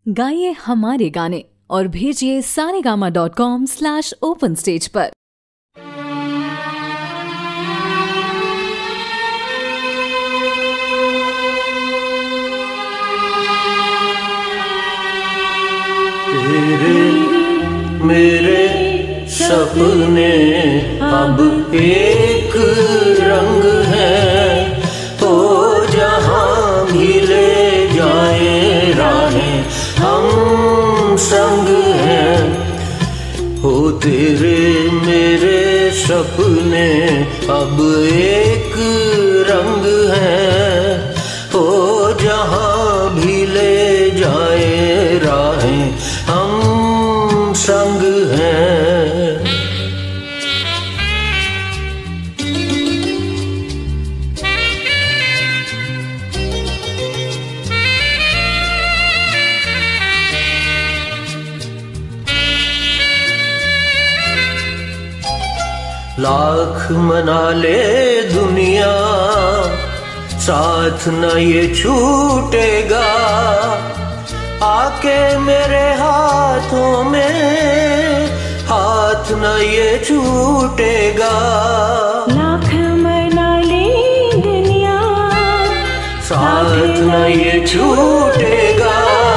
गाइए हमारे गाने और भेजिए saregama.com/open stage पर। तेरे मेरे सपने अब एक रंग है, तो जहाँ भी ले जाए राहें हम संग हैं। हो तेरे मेरे सपने अब एक रंग है, हो जहाँ भी ले जाए राहें हम संग हैं। लाख मना ले दुनिया, साथ न ये छूटेगा। आके मेरे हाथों में हाथ न ये छूटेगा। लाख मना ले दुनिया, साथ न ये छूटेगा।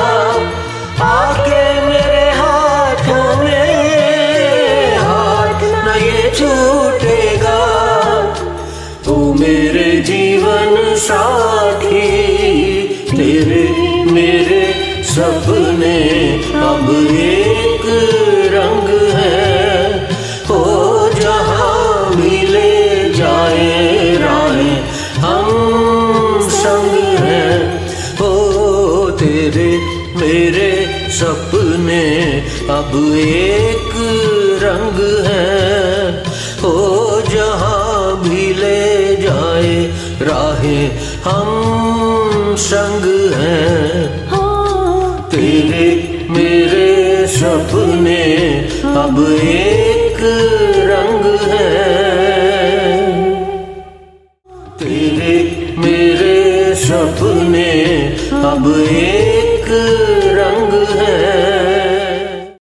आके मेरे हाथों में हाथ न ये छूटेगा। तू मेरे जीवन साथी, तेरे मेरे सपने अब एक रंग है, हो जहाँ भी ले जाए राहें हम संग हैं। हो तेरे मेरे सपने अब एक रंग है, हो जहाँ भी ले जाए राहें हम संग हैं। तेरे मेरे सपने अब एक रंग है, तेरे मेरे सपने अब एक रंग है।